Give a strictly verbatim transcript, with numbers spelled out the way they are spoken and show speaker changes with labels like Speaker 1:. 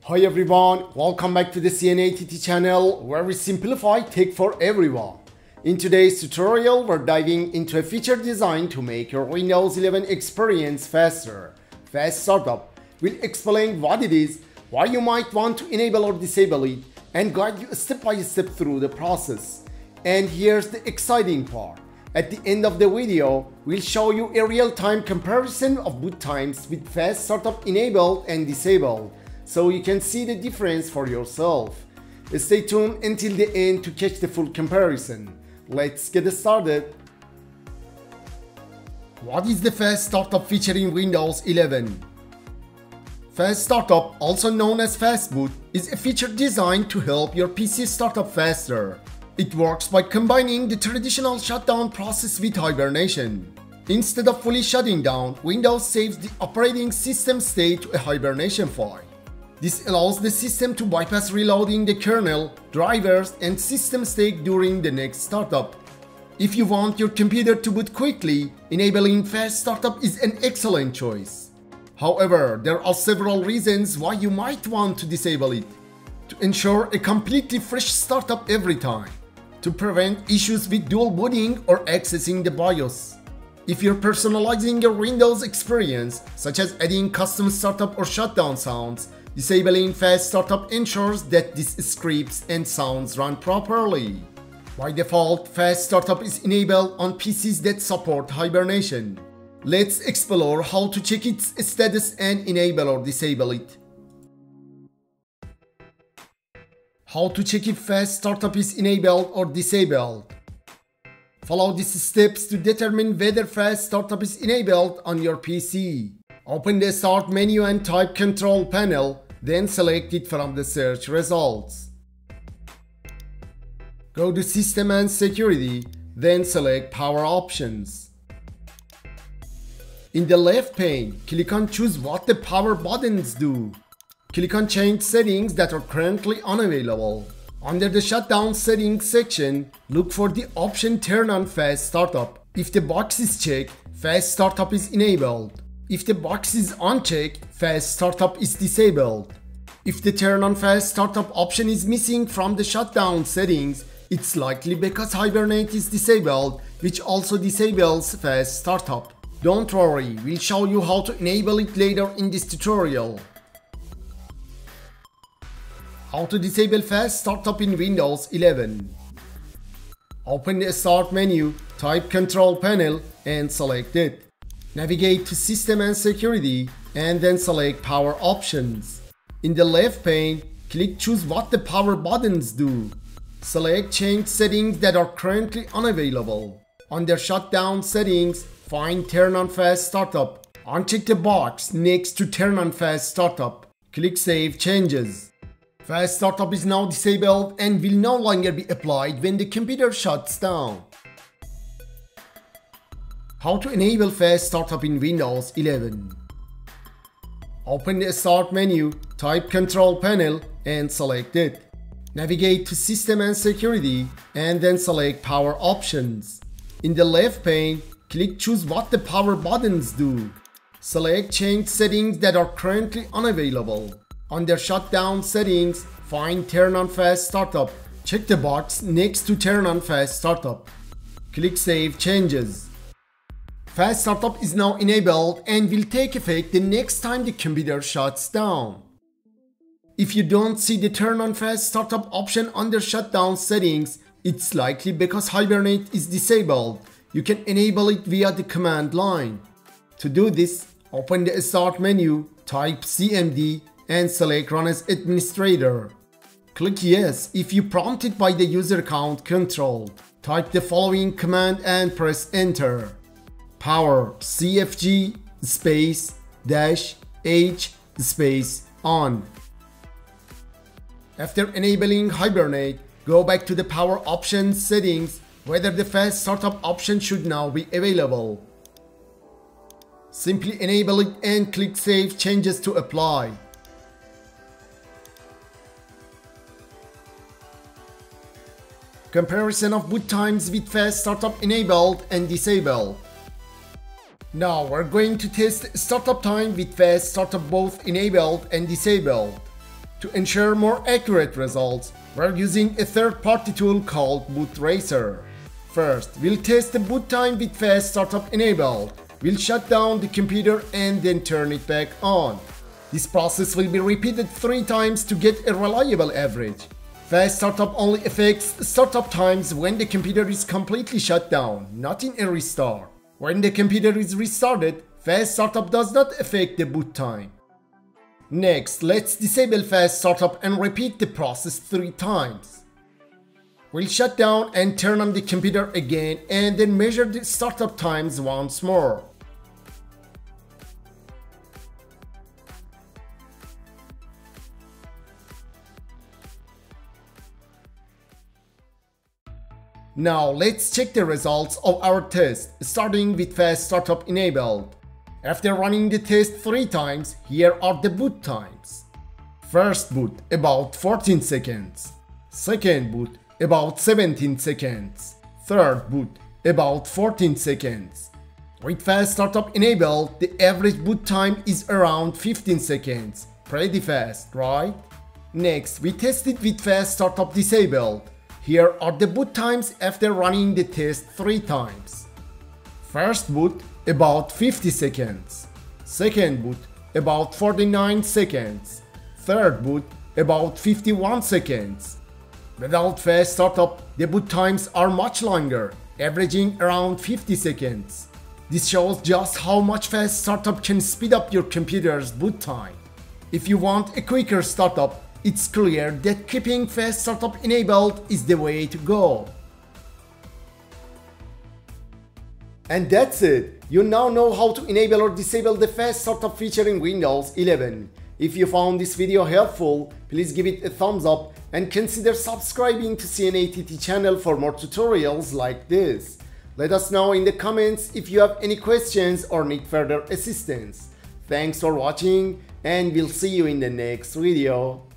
Speaker 1: Hi everyone, welcome back to the C N A T T channel where we simplify tech for everyone. In today's tutorial, we're diving into a feature designed to make your Windows eleven experience faster. Fast Startup will explain what it is, why you might want to enable or disable it, and guide you step by step through the process. And here's the exciting part. At the end of the video, we'll show you a real-time comparison of boot times with Fast Startup enabled and disabled, so you can see the difference for yourself. Stay tuned until the end to catch the full comparison. Let's get started. What is the Fast Startup feature in Windows eleven? Fast Startup, also known as Fast Boot, is a feature designed to help your P C start up faster. It works by combining the traditional shutdown process with hibernation. Instead of fully shutting down, Windows saves the operating system state to a hibernation file. This allows the system to bypass reloading the kernel, drivers, and system state during the next startup. If you want your computer to boot quickly, enabling Fast Startup is an excellent choice. However, there are several reasons why you might want to disable it. To ensure a completely fresh startup every time. To prevent issues with dual booting or accessing the BIOS. If you're personalizing your Windows experience, such as adding custom startup or shutdown sounds, disabling Fast Startup ensures that these scripts and sounds run properly. By default, Fast Startup is enabled on P Cs that support hibernation. Let's explore how to check its status and enable or disable it. How to check if Fast Startup is enabled or disabled. Follow these steps to determine whether Fast Startup is enabled on your P C. Open the Start menu and type Control Panel, then select it from the search results. Go to System and Security, then select Power Options. In the left pane, click on Choose what the power buttons do. Click on Change settings that are currently unavailable. Under the Shutdown Settings section, look for the option Turn on Fast Startup. If the box is checked, Fast Startup is enabled. If the box is unchecked, Fast Startup is disabled. If the Turn on Fast Startup option is missing from the shutdown settings, it's likely because Hibernate is disabled, which also disables Fast Startup. Don't worry, we'll show you how to enable it later in this tutorial. How to disable Fast Startup in Windows eleven. Open the Start menu, type Control Panel and select it. Navigate to System and Security and then select Power Options. In the left pane, click Choose what the power buttons do. Select Change settings that are currently unavailable. Under Shutdown Settings, find Turn on Fast Startup. Uncheck the box next to Turn on Fast Startup. Click Save Changes. Fast Startup is now disabled and will no longer be applied when the computer shuts down. How to enable Fast Startup in Windows eleven. Open the Start menu, type Control Panel and select it. Navigate to System and Security and then select Power Options. In the left pane, click Choose what the power buttons do. Select Change settings that are currently unavailable. Under Shutdown Settings, find Turn on Fast Startup. Check the box next to Turn on Fast Startup. Click Save Changes. Fast Startup is now enabled and will take effect the next time the computer shuts down. If you don't see the Turn on Fast Startup option under Shutdown Settings, it's likely because Hibernate is disabled. You can enable it via the command line. To do this, open the Start menu, type C M D and select Run as Administrator. Click Yes if you prompted by the user account control. Type the following command and press Enter. Power C F G space dash H space on. After enabling Hibernate, go back to the Power Options settings whether the Fast Startup option should now be available. Simply enable it and click Save Changes to apply. Comparison of boot times with Fast Startup enabled and disabled. Now we're going to test startup time with Fast Startup both enabled and disabled. To ensure more accurate results, we're using a third-party tool called Boot Racer. First, we'll test the boot time with fast startup enabled. We'll shut down the computer and then turn it back on. This process will be repeated three times to get a reliable average. Fast startup only affects startup times when the computer is completely shut down, not in a restart. When the computer is restarted, fast startup does not affect the boot time. Next, let's disable fast startup and repeat the process three times. We'll shut down and turn on the computer again and then measure the startup times once more. Now let's check the results of our test, starting with fast startup enabled. After running the test three times, here are the boot times. First boot, about fourteen seconds. Second boot, about seventeen seconds. Third boot, about fourteen seconds. With fast startup enabled, the average boot time is around fifteen seconds. Pretty fast, right? Next, we tested with fast startup disabled. Here are the boot times after running the test three times. First boot, about fifty seconds. Second boot, about forty-nine seconds. Third boot, about fifty-one seconds. Without fast startup, the boot times are much longer, averaging around fifty seconds. This shows just how much fast startup can speed up your computer's boot time. If you want a quicker startup, it's clear that keeping fast startup enabled is the way to go. And that's it! You now know how to enable or disable the fast startup feature in Windows eleven. If you found this video helpful, please give it a thumbs up and consider subscribing to C N A T T channel for more tutorials like this. Let us know in the comments if you have any questions or need further assistance. Thanks for watching and we'll see you in the next video.